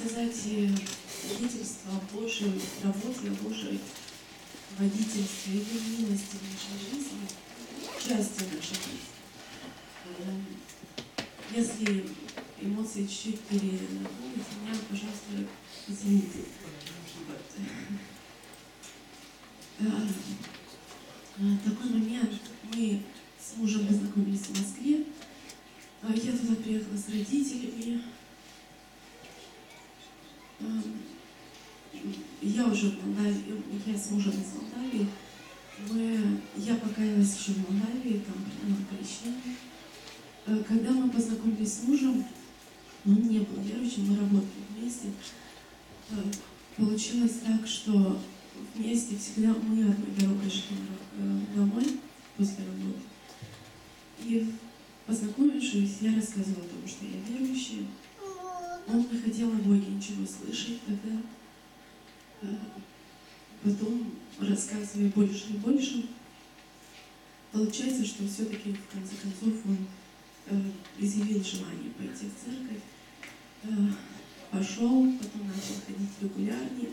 сказать, свидетельство о Божьей работе, о Божьей водительстве, Его милости в нашей жизни, части нашей жизни. Если эмоции чуть-чуть перенапомнят меня, пожалуйста, извините. Такой момент. Мы с мужем познакомились в Москве. Я туда приехала с родителями. Я уже в Молдавии, я с мужем из Молдавии. Я покаялась еще в Молдавии, там приняла крещение. Когда мы познакомились с мужем, он не был верующим, мы работали вместе. Получилось так, что вместе всегда мы одной дорогой шли домой после работы. И познакомившись, я рассказывала о том, что я верующая. Он не хотел о Боге ничего слышать тогда. Потом, рассказывая больше и больше, получается, что все-таки в конце концов он изъявил желание пойти в церковь, пошел, потом начал ходить регулярнее,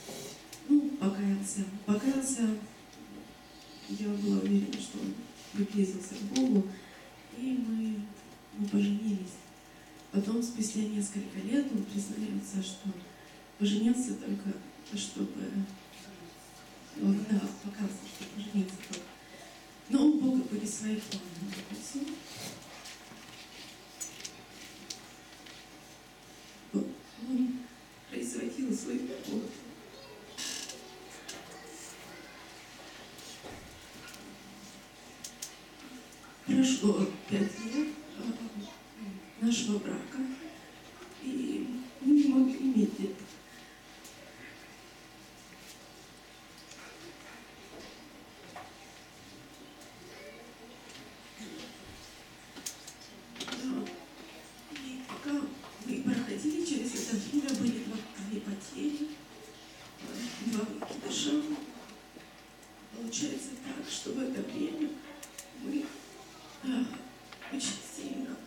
покаялся, я была уверена, что он приблизился к Богу, и мы поженились. Потом, спустя несколько лет, он признается, что поженился только, чтобы... покаялся, что поженился только. Но у Бога были свои планы. Он производил свой плод. Прошло 5 лет нашего брака, и мы не могли иметь детей. И пока мы проходили через это время, были две потери, 2 выкидыша. Получается так, что в это время мы очень сильно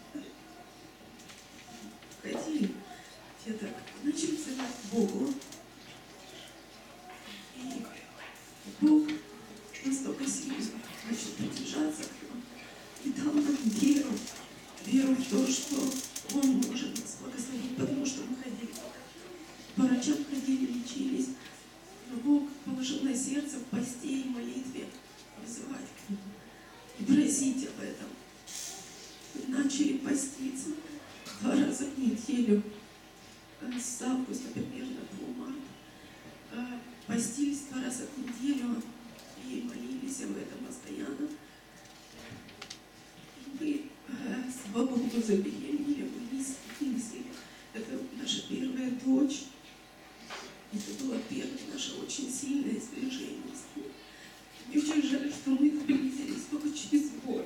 ходили, я так начали взывать к Богу. И Бог настолько сильно начал придержаться к нам и дал нам веру в то, что Он может нас благословить, потому что мы ходили по врачам, лечились. Но Бог положил на сердце в посте и молитве вызывать к Нему и просить об этом. Мы начали поститься 2 раза в неделю, с августа примерно по март. Постились 2 раза в неделю и молились об этом постоянно. И мы, слава Богу, забеременели, мы несли. Это наша первая дочь. Это было первое наше очень сильное сближение с ним. Мне очень жаль, что мы сблизились только через боль.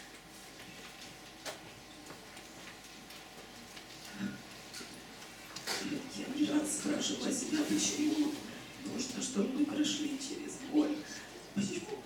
Я не раз спрашивала себя, почему нужно, чтобы мы прошли через боль. Почему?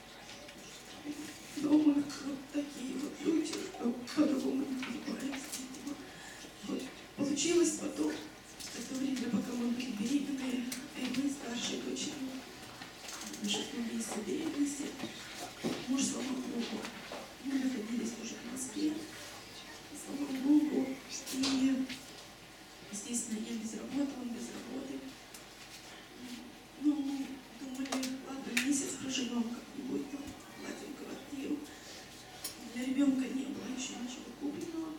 Но мы вот такие вот люди, что по-другому не понимаем. Вот. Получилось потом, в то время, пока мы были беременные, и мы старшей дочерью, на 6-м месяце беременности, муж сломал ногу. Мы находились уже в Москве, сломал ногу, и, естественно, я без работы, он без работы. Ну, мы думали, ладно, месяц проживем как-нибудь, там, платим квартиру. Для ребенка не было еще ничего купленного.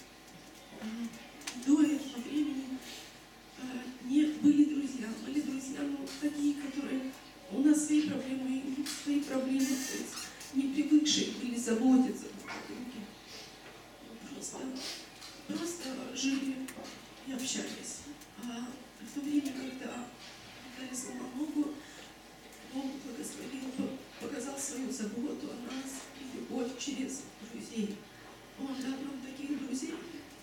До этого времени были друзья, но такие, которые у нас свои проблемы, то есть не привыкшие были заботиться друг о друге. Просто жили и общались. А в то время, когда я сломала ногу, Бог благословил, показал свою заботу о нас и любовь через друзей. Он дал нам таких друзей,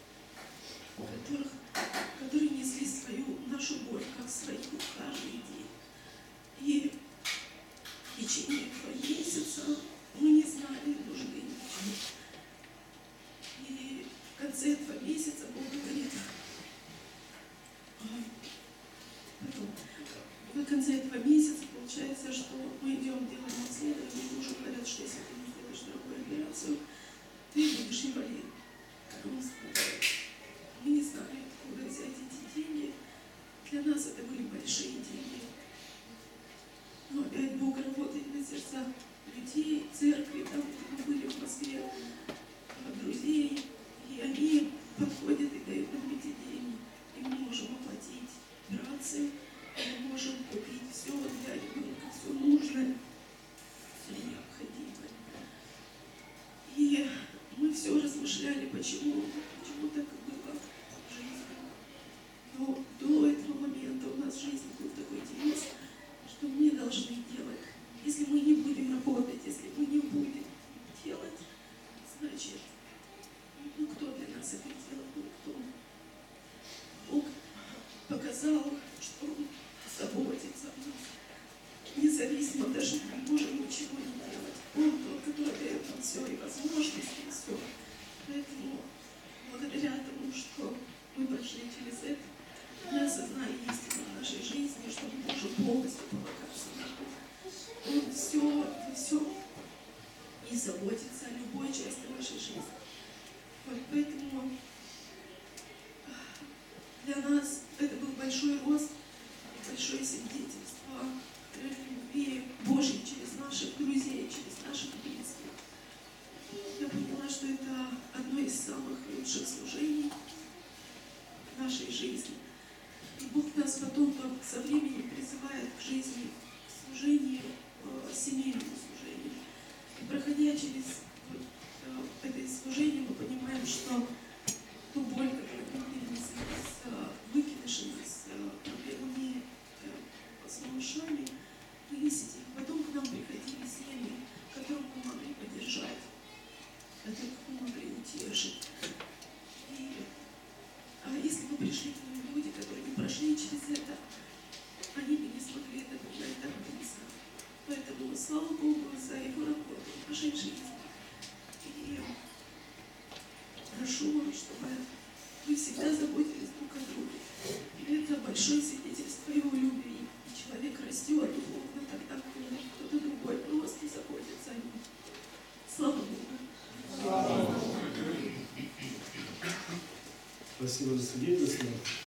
которые несли нашу боль, как свою каждый день. И в течение 2 месяца мы не знали нужды ничего. И в конце этого месяца Бог говорит: оно так и было в жизни. Но до этого момента у нас в жизни был такой девиз, что мы должны делать. Если мы не будем работать, если мы не будем делать, значит, ну кто для нас это делает, никто. Бог показал, что Он заботится о нас. Независимо даже мы можем ничего не делать. Он тот, который дает нам все и возможности, и все. Поэтому благодаря тому, что мы прошли через это, мы осознали истину в нашей жизни, что мы можем полностью полагаться на Бога. Он все и заботится о любой части нашей жизни. Вот поэтому для нас это был большой рост, большое свидетельство любви Божьей через наших друзей, через наших близких. Я поняла, что это одно из самых лучших служений в нашей жизни. И Бог нас потом со временем призывает к жизни, к служению, семейному служению. И проходя через это служение, мы понимаем, что ту боль, которую мы перенесли с выкидышами, с проблемами с малышами, вынесите. Потом к нам приходили семьи, которых мы могли поддержать, которых мы могли утешить. А если бы пришли к нам люди, которые не прошли через это, они бы не смогли это принять так близко. Поэтому слава Богу за Его работу в нашей жизни. И прошу вас, чтобы вы всегда заботились друг о друге. И это большое свидетельство Его любви. И человек растет духовно тогда, когда кто-то другой просто заботится о нем. Слава Богу. Спасибо за свидетельство.